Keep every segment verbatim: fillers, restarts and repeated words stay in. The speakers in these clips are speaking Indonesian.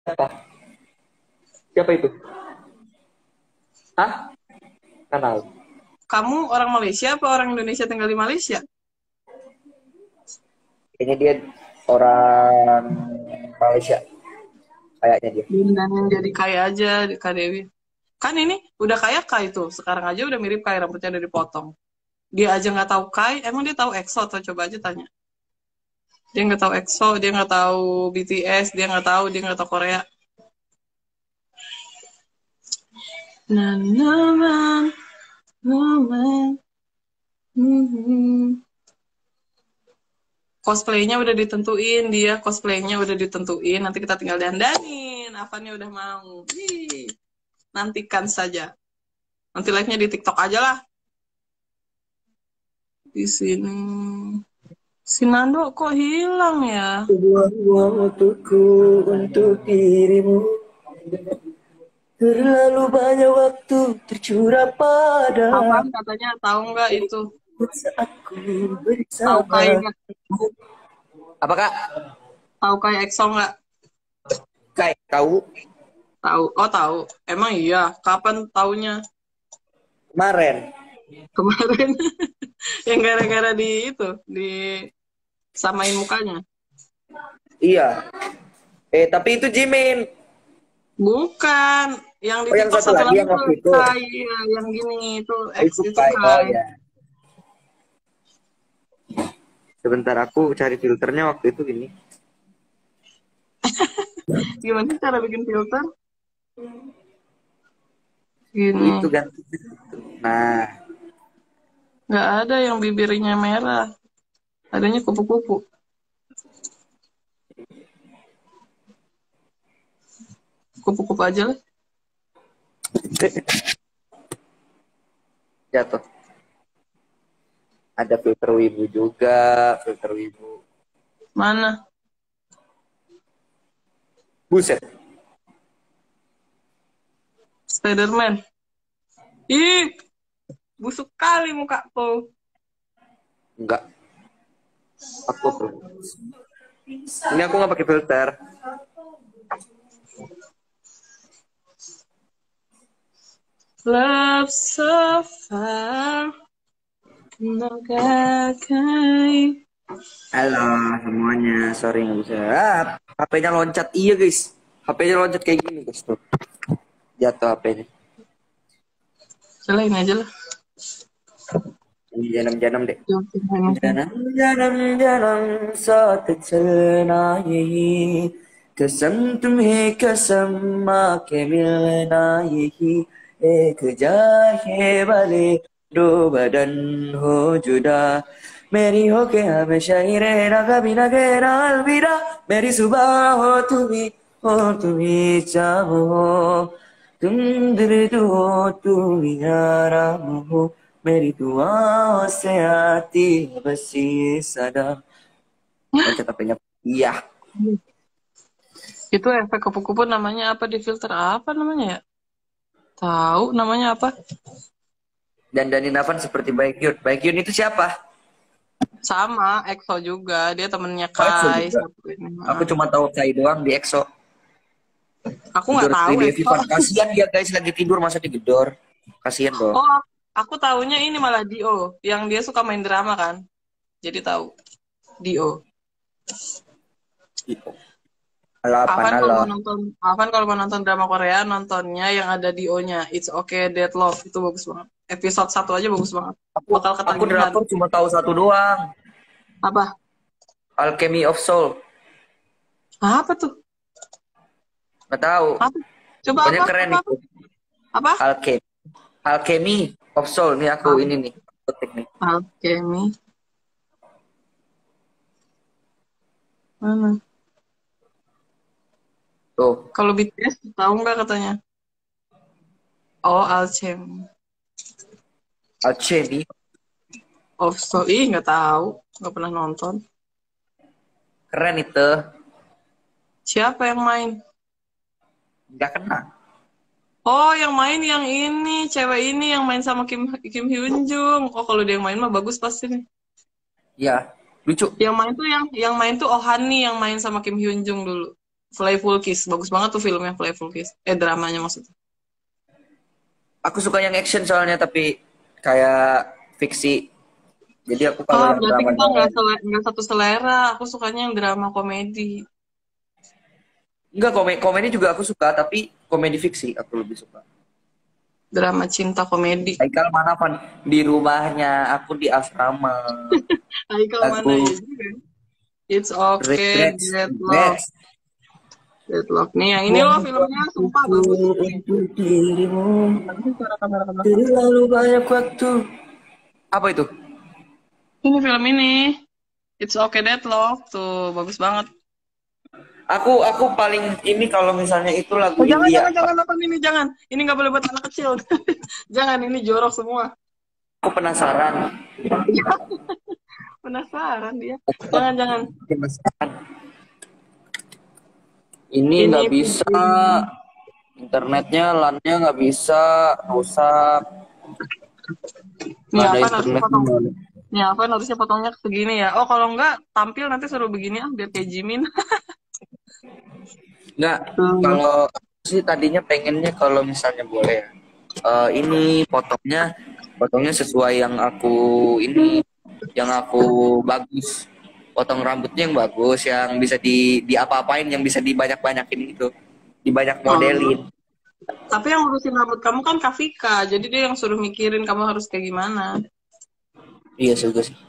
Apa? Siapa itu? Hah? Kenal. Kamu orang Malaysia apa orang Indonesia tinggal di Malaysia? Kayaknya dia orang Malaysia. Kayaknya dia. Dindanin jadi kaya aja, Kak Dewi. Kan ini udah kayak Kai tuh. Sekarang aja udah mirip Kai, rambutnya udah dipotong. Dia aja nggak tahu Kai, emang dia tahu EXO atau coba aja tanya. Dia nggak tahu EXO, dia nggak tahu B T S, dia nggak tahu, dia nggak tahu Korea. Nah, nah, nah, nah, nah. Cosplaynya udah ditentuin, dia cosplaynya udah ditentuin. Nanti kita tinggal dandanin. Avannya udah mau. Wih. Nantikan saja. Nanti live-nya di TikTok aja lah. Di sini. Si Nando kok hilang ya? Buang-buang waktuku untuk dirimu. Terlalu banyak waktu tercurah pada Apaan katanya? Tahu nggak itu? saat ku Tahu bersama. kayak nggak? Apa kak? Tahu kayak EXO nggak? Kai tahu Tahu. Oh tahu. Emang iya. Kapan taunya? kemarin. Kemarin. Yang gara-gara di itu, di samain mukanya. Iya. Eh tapi itu Jimin. Bukan, yang di Oh yang TikTok satu satu lagi lagi yang tuh waktu itu. Kai, ya, yang gini itu Oh, X itu itu Kai. Oh Kai. ya. Sebentar aku cari filternya waktu itu gini. Gimana sih cara bikin filter? Gini, Itu ganti. Nah, nggak ada yang bibirnya merah, adanya kupu-kupu. Kupu-kupu aja lah. jatuh. Ada filter wibu juga, filter wibu. Mana? Buset. Spiderman. Ih, busuk kali muka tuh. Enggak. Aku tuh. Ini aku nggak pakai filter. Love so far, no gagai. Halo semuanya, sorry nggak bisa. Ah, H P-nya loncat, iya guys. H P-nya loncat kayak gini guys tuh. Jatuh H P-nya. Selain aja lah. Janam-janam deh. Jangan. जन्म जन्म जन्म साथ चलना यही कसम तुम्हें कसम माँ के मिलना यही एक जाए वाले दो बदन हो जुदा मेरी हो के हमेशा ही रहना कभी ना कहना अलविदा मेरी सुबह हो तुम्ही हो तुम्ही शाम हो तुम दर्द हो तुम आराम हो मेरी दुआओं से आती है बस ये सदा. Loncat H P-nya. Iya. Itu efek kupu-kupu namanya apa di filter apa namanya ya? Tahu namanya apa? Dan Dani Navan seperti Baekhyun. Baekhyun itu siapa? Sama, EXO juga. Dia temennya Oh, EXO Kai. juga. Satu ini. Aku cuma tahu Kai doang di EXO. Aku nggak Tidur tahu di Devi EXO. Fan. Kasihan dia guys lagi tidur masa digedor. Kasihan dong. Oh, aku taunya ini malah Dio. Yang dia suka main drama kan. Jadi tahu. Dio. Gitu. Halo apa Avan kalau halo. mau nonton, Avan kalau mau nonton drama Korea nontonnya yang ada Dio-nya. It's Okay Dead Love itu bagus banget. Episode satu aja bagus banget. Aku, Bakal aku ketagihan. drakor cuma tahu satu doang. Apa? Alchemy of Soul. Apa tuh? Nggak tahu. Apa? Coba Pokoknya apa? keren Apa? itu. Apa? Alchemy. Alchemy of Soul. Nih aku Al ini nih. Ketik nih. Alchemy. Mana? Tuh. Kalau B T S tahu nggak katanya? Oh, Alchemy. Alchemy. Oh, so ih nggak tahu, nggak pernah nonton. Keren itu. Siapa yang main? Nggak kena. Oh, yang main yang ini, cewek ini yang main sama Kim Kim Hyun Jung. Oh, kalau dia yang main mah bagus pasti nih. Ya, lucu. Yang main tuh yang yang main tuh Oh Hani yang main sama Kim Hyun Jung dulu. Playful Kiss. Bagus banget tuh filmnya Playful Kiss. Eh dramanya maksudnya. Aku suka yang action soalnya, tapi kayak fiksi. Jadi aku Oh, kalau yang berarti drama kita nggak sele- nggak satu selera. Aku sukanya yang drama komedi. enggak, komedi, komedi juga aku suka, tapi komedi fiksi aku lebih suka. Drama cinta komedi. Haikal mana Van? Di rumahnya, aku di asrama. Haikal mana Aku ya juga. It's okay, regrets, Deadlock. regrets. Deadlock nih, yang ini loh filmnya sumpah bagus. Untuk dirimu Bagus suara kamera-kamera. terlalu banyak waktu. Apa itu? Ini film ini. It's okay, Deadlock. Tuh, bagus banget. Aku aku paling ini kalau misalnya itu lagu Oh, jangan, India. jangan, jangan nonton ini, jangan. Ini nggak boleh buat anak kecil. Jangan, ini jorok semua. Aku penasaran. Penasaran dia. Jangan, jangan. Penasaran. Ini Ini nggak bisa. Internetnya, LAN-nya nggak bisa, rusak. Nih Nggak ada apa harusnya internet. potong? Nih apa harusnya potongnya segini ya? Oh kalau nggak tampil nanti suruh begini ah biar kayak Jimin. Nggak, Hmm. kalau sih tadinya pengennya kalau misalnya boleh ya. Eh, ini potongnya potongnya sesuai yang aku ini yang aku bagus. Potong rambutnya yang bagus, yang bisa di di apa-apain, yang bisa dibanyak-banyakin gitu. Dibanyak modelin. Tapi yang ngurusin rambut kamu kan Kafika, jadi dia yang suruh mikirin kamu harus kayak gimana. Iya juga sih.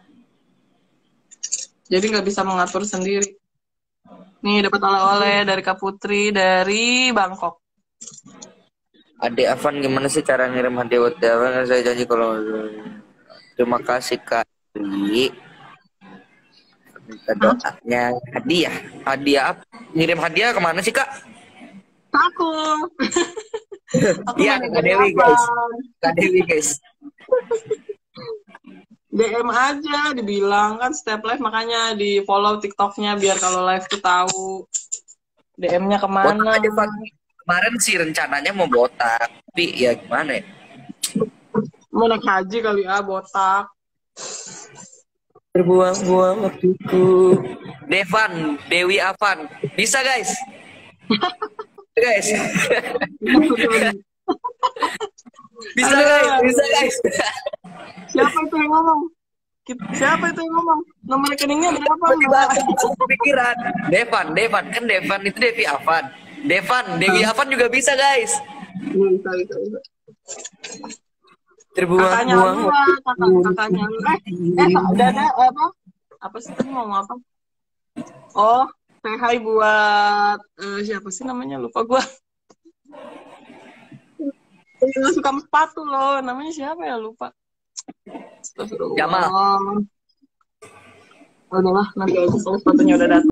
Jadi nggak bisa mengatur sendiri. Nih dapat oleh-oleh dari Kak Putri dari Bangkok. Adek Avan, gimana sih cara ngirim hadiah buat Dewan? Saya janji kalau terima kasih Kak Dwi. Minta doanya hadiah. Hadiah apa? Ngirim hadiah kemana sih Kak? Aku. Aku Iya, mana Kak dari Dewi apa? guys. Kak Dewi guys. D M aja dibilang kan setiap live, makanya di follow TikToknya biar kalau live tuh tahu D M-nya Botak kemana. aja Pak. Kemarin sih rencananya mau botak, tapi ya gimana ya? Mau naik haji kali ya, botak. Terbuang-buang waktuku. Devan, Dewi Avan. Bisa guys. Guys. Bisa guys, bisa guys. Siapa itu yang ngomong? Kita- Siapa itu yang ngomong? Nomor rekeningnya berapa? Tiba-tiba Mbak? aku kepikiran. Devan, Devan kan Devan itu Devi Avan. Devan, Dewi Avan juga bisa guys. Bisa, bisa, bisa. Kakaknya Terbuang-buang lu lah, kakak, kakaknya lu. Eh, eh, udah ada apa? Apa sih tadi mau apa? Oh, say hi buat eh, siapa sih namanya? Lupa gua. Yang suka sepatu loh, namanya siapa ya? Lupa. Astagfirullah. Jamal. Oh, udahlah, nanti aja soal sepatunya udah datang.